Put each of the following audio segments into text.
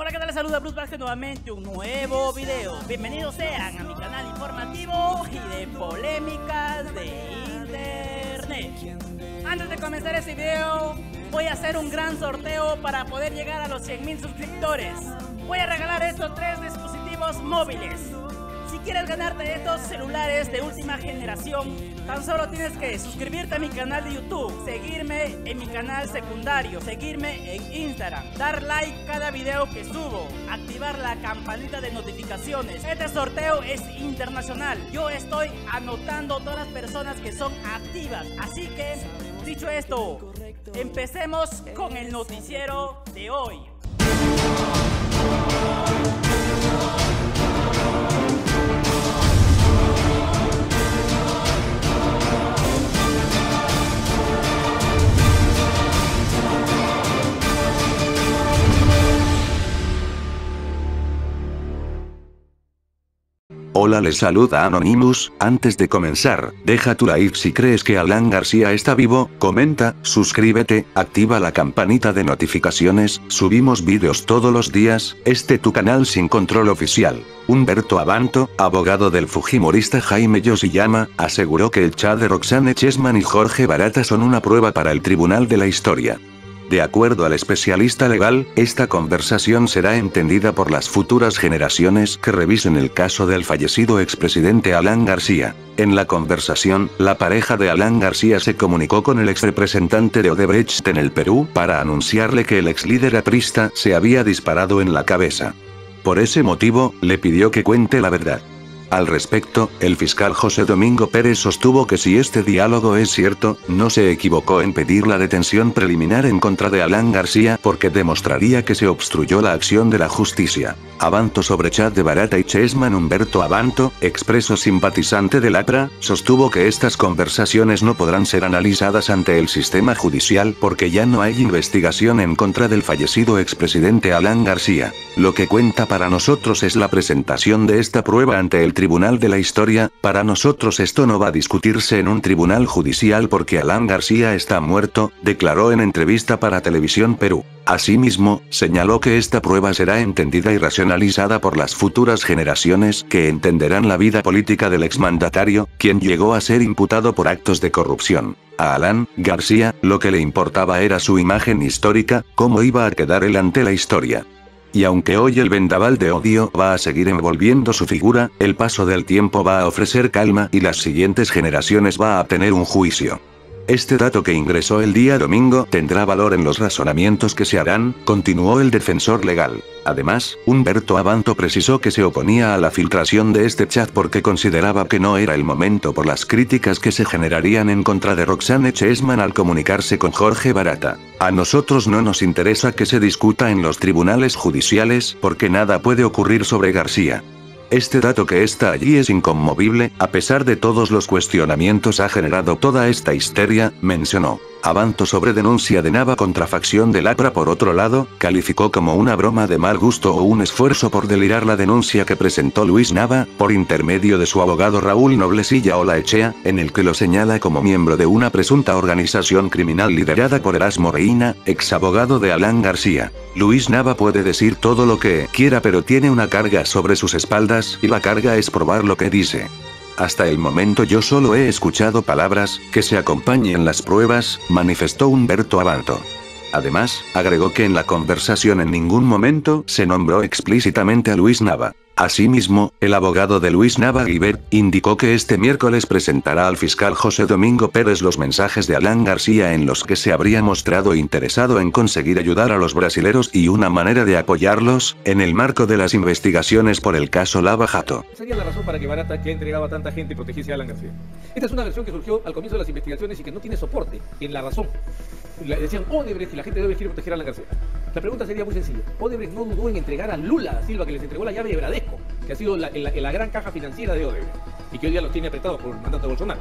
Hola, ¿qué tal? Les saluda Bruce Vázquez nuevamente, un nuevo video. Bienvenidos sean a mi canal informativo y de polémicas de internet. Antes de comenzar este video, voy a hacer un gran sorteo para poder llegar a los 100.000 suscriptores. Voy a regalar estos 3 dispositivos móviles. Si quieres ganarte estos celulares de última generación, tan solo tienes que suscribirte a mi canal de YouTube, seguirme en mi canal secundario, seguirme en Instagram, dar like cada video que subo, activar la campanita de notificaciones. Este sorteo es internacional. Yo estoy anotando todas las personas que son activas. Así que, dicho esto, empecemos con el noticiero de hoy. Hola, les saluda Anonymous. Antes de comenzar, deja tu like si crees que Alan García está vivo, comenta, suscríbete, activa la campanita de notificaciones, subimos vídeos todos los días, tu canal sin control oficial. Humberto Abanto, abogado del fujimorista Jaime Yoshiyama, aseguró que el chat de Roxane Chessman y Jorge Barata son una prueba para el Tribunal de la Historia. De acuerdo al especialista legal, esta conversación será entendida por las futuras generaciones que revisen el caso del fallecido expresidente Alan García. En la conversación, la pareja de Alan García se comunicó con el exrepresentante de Odebrecht en el Perú para anunciarle que el exlíder aprista se había disparado en la cabeza. Por ese motivo, le pidió que cuente la verdad. Al respecto, el fiscal José Domingo Pérez sostuvo que si este diálogo es cierto, no se equivocó en pedir la detención preliminar en contra de Alan García porque demostraría que se obstruyó la acción de la justicia. Abanto sobre chat de Barata y Chessman. Humberto Abanto, expreso simpatizante del APRA, sostuvo que estas conversaciones no podrán ser analizadas ante el sistema judicial porque ya no hay investigación en contra del fallecido expresidente Alan García. Lo que cuenta para nosotros es la presentación de esta prueba ante el Tribunal de la Historia. Para nosotros esto no va a discutirse en un tribunal judicial porque Alan García está muerto, declaró en entrevista para Televisión Perú. Asimismo, señaló que esta prueba será entendida y racionalizada por las futuras generaciones que entenderán la vida política del exmandatario, quien llegó a ser imputado por actos de corrupción. A Alan García, lo que le importaba era su imagen histórica, cómo iba a quedar él ante la historia. Y aunque hoy el vendaval de odio va a seguir envolviendo su figura, el paso del tiempo va a ofrecer calma y las siguientes generaciones va a tener un juicio. Este dato que ingresó el día domingo tendrá valor en los razonamientos que se harán, continuó el defensor legal. Además, Humberto Abanto precisó que se oponía a la filtración de este chat porque consideraba que no era el momento por las críticas que se generarían en contra de Roxane Chessman al comunicarse con Jorge Barata. A nosotros no nos interesa que se discuta en los tribunales judiciales porque nada puede ocurrir sobre García. Este dato que está allí es inconmovible, a pesar de todos los cuestionamientos ha generado toda esta histeria, mencionó. Abanto sobre denuncia de Nava contra facción del APRA. Por otro lado, calificó como una broma de mal gusto o un esfuerzo por delirar la denuncia que presentó Luis Nava, por intermedio de su abogado Raúl Noblesilla Olaechea, en el que lo señala como miembro de una presunta organización criminal liderada por Erasmo Reina, ex abogado de Alan García. Luis Nava puede decir todo lo que quiera pero tiene una carga sobre sus espaldas y la carga es probar lo que dice. Hasta el momento yo solo he escuchado palabras, que se acompañen las pruebas, manifestó Humberto Abanto. Además, agregó que en la conversación en ningún momento se nombró explícitamente a Luis Nava. Asimismo, el abogado de Luis Nava Guibert, indicó que este miércoles presentará al fiscal José Domingo Pérez los mensajes de Alan García en los que se habría mostrado interesado en conseguir ayudar a los brasileros y una manera de apoyarlos, en el marco de las investigaciones por el caso Lava Jato. Sería la razón para que Barata, que ha entregado a tanta gente, protegiese a Alan García. Esta es una versión que surgió al comienzo de las investigaciones y que no tiene soporte en la razón. Decían Odebrecht y la gente debe quiere proteger a Alan García. La pregunta sería muy sencilla. Odebrecht no dudó en entregar a Lula da Silva, que les entregó la llave de Bradesco, que ha sido la gran caja financiera de Odebrecht, y que hoy día los tiene apretados por el mandato de Bolsonaro.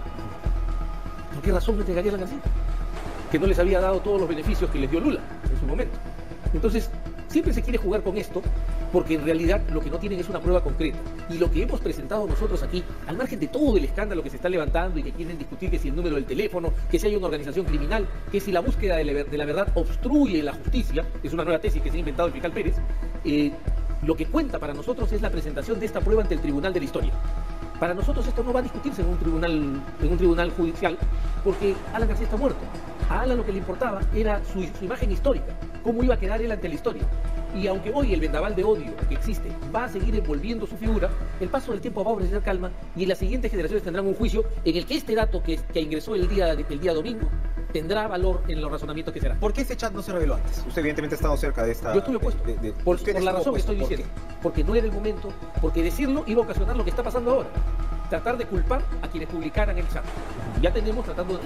¿Por qué razón no entregaría a Alan García? Que no les había dado todos los beneficios que les dio Lula en su momento. Entonces, siempre se quiere jugar con esto, porque en realidad lo que no tienen es una prueba concreta. Y lo que hemos presentado nosotros aquí, al margen de todo el escándalo que se está levantando y que quieren discutir que si el número del teléfono, que si hay una organización criminal, que si la búsqueda de la verdad obstruye la justicia, es una nueva tesis que se ha inventado el fiscal Pérez, lo que cuenta para nosotros es la presentación de esta prueba ante el Tribunal de la Historia. Para nosotros esto no va a discutirse en un tribunal judicial, porque Alan García está muerto. A Alan lo que le importaba era su imagen histórica, cómo iba a quedar él ante la historia. Y aunque hoy el vendaval de odio que existe va a seguir envolviendo su figura, el paso del tiempo va a ofrecer calma y las siguientes generaciones tendrán un juicio en el que este dato que ingresó el día domingo tendrá valor en los razonamientos que será. ¿Por qué ese chat no se reveló antes? Usted evidentemente ha estado cerca de esta... Yo estuve puesto, por la razón que estoy diciendo. Porque no era el momento, porque decirlo iba a ocasionar lo que está pasando ahora. Tratar de culpar a quienes publicaran el chat. Ya tenemos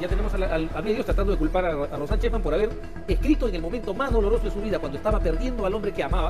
a medios tratando de culpar a Roxanne Chessman por haber escrito en el momento más doloroso de su vida, cuando estaba perdiendo al hombre que amaba,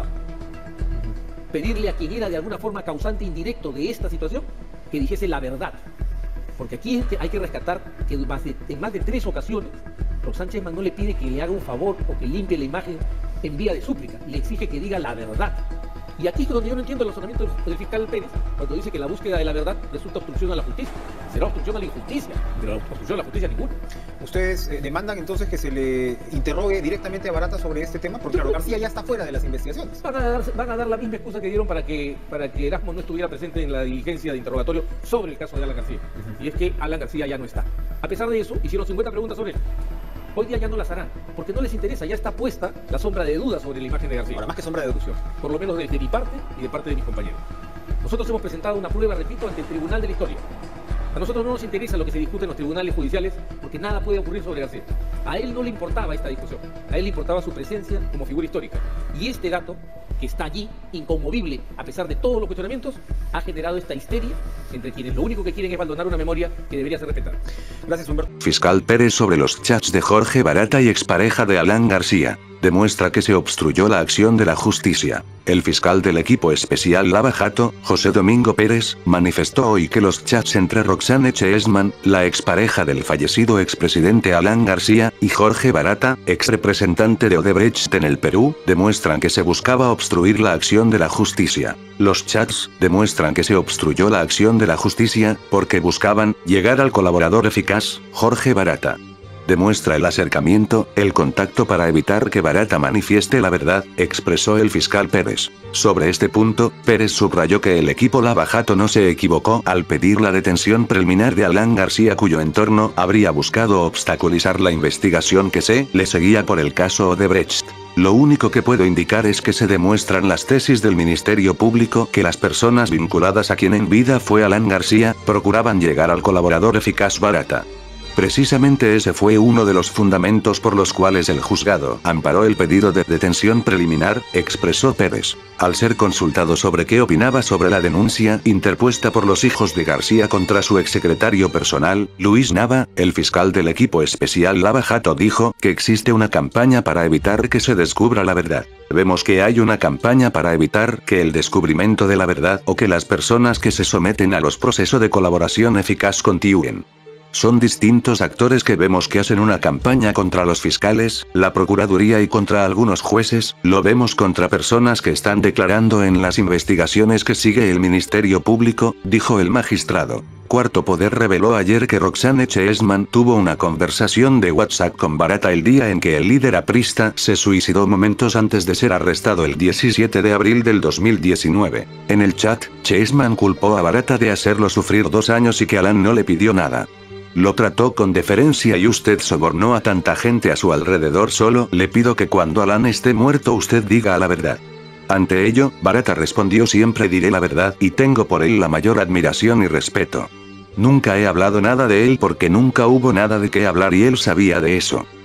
pedirle a quien era de alguna forma causante indirecto de esta situación, que dijese la verdad. Porque aquí hay que rescatar que en más de 3 ocasiones, Roxanne Chessman no le pide que le haga un favor o que limpie la imagen en vía de súplica, le exige que diga la verdad. Y aquí es donde yo no entiendo el razonamiento del fiscal Pérez, cuando dice que la búsqueda de la verdad resulta obstrucción a la justicia. Será obstrucción a la injusticia, pero obstrucción a la justicia ninguna. ¿Ustedes demandan entonces que se le interrogue directamente a Barata sobre este tema? Porque claro, García ya está fuera de las investigaciones. Van a dar la misma excusa que dieron para que Erasmo no estuviera presente en la diligencia de interrogatorio sobre el caso de Alan García. Y es que Alan García ya no está. A pesar de eso, hicieron 50 preguntas sobre él. Hoy día ya no las harán, porque no les interesa, ya está puesta la sombra de duda sobre la imagen de García. Ahora, más que sombra de deducción. Por lo menos de mi parte y de parte de mis compañeros. Nosotros hemos presentado una prueba, repito, ante el Tribunal de la Historia. A nosotros no nos interesa lo que se discute en los tribunales judiciales, porque nada puede ocurrir sobre García. A él no le importaba esta discusión, a él le importaba su presencia como figura histórica. Y este dato, que está allí, inconmovible, a pesar de todos los cuestionamientos, ha generado esta histeria entre quienes lo único que quieren es abandonar una memoria que debería ser respetada. Gracias, Humberto. Fiscal Pérez sobre los chats de Jorge Barata y expareja de Alan García. Demuestra que se obstruyó la acción de la justicia. El fiscal del equipo especial Lava Jato, José Domingo Pérez, manifestó hoy que los chats entre Roxanne Chessman, la expareja del fallecido expresidente Alan García, y Jorge Barata, ex representante de Odebrecht en el Perú, demuestran que se buscaba obstruir la acción de la justicia. Los chats demuestran que se obstruyó la acción de la justicia, porque buscaban llegar al colaborador eficaz, Jorge Barata. Demuestra el acercamiento, el contacto para evitar que Barata manifieste la verdad, expresó el fiscal Pérez. Sobre este punto, Pérez subrayó que el equipo Lava Jato no se equivocó al pedir la detención preliminar de Alan García, cuyo entorno habría buscado obstaculizar la investigación que le seguía por el caso Odebrecht. Lo único que puedo indicar es que se demuestran las tesis del Ministerio Público que las personas vinculadas a quien en vida fue Alan García, procuraban llegar al colaborador eficaz Barata. Precisamente ese fue uno de los fundamentos por los cuales el juzgado amparó el pedido de detención preliminar, expresó Pérez. Al ser consultado sobre qué opinaba sobre la denuncia interpuesta por los hijos de García contra su exsecretario personal, Luis Nava, el fiscal del equipo especial Lava Jato dijo que existe una campaña para evitar que se descubra la verdad. Vemos que hay una campaña para evitar que el descubrimiento de la verdad o que las personas que se someten a los procesos de colaboración eficaz continúen. Son distintos actores que vemos que hacen una campaña contra los fiscales, la procuraduría y contra algunos jueces, lo vemos contra personas que están declarando en las investigaciones que sigue el Ministerio Público, dijo el magistrado. Cuarto Poder reveló ayer que Roxanne Chessman tuvo una conversación de WhatsApp con Barata el día en que el líder aprista se suicidó momentos antes de ser arrestado el 17 de abril del 2019. En el chat, Chessman culpó a Barata de hacerlo sufrir 2 años y que Alan no le pidió nada. Lo trató con deferencia y usted sobornó a tanta gente a su alrededor, solo le pido que cuando Alan esté muerto usted diga la verdad. Ante ello, Barata respondió: siempre diré la verdad y tengo por él la mayor admiración y respeto. Nunca he hablado nada de él porque nunca hubo nada de qué hablar y él sabía de eso.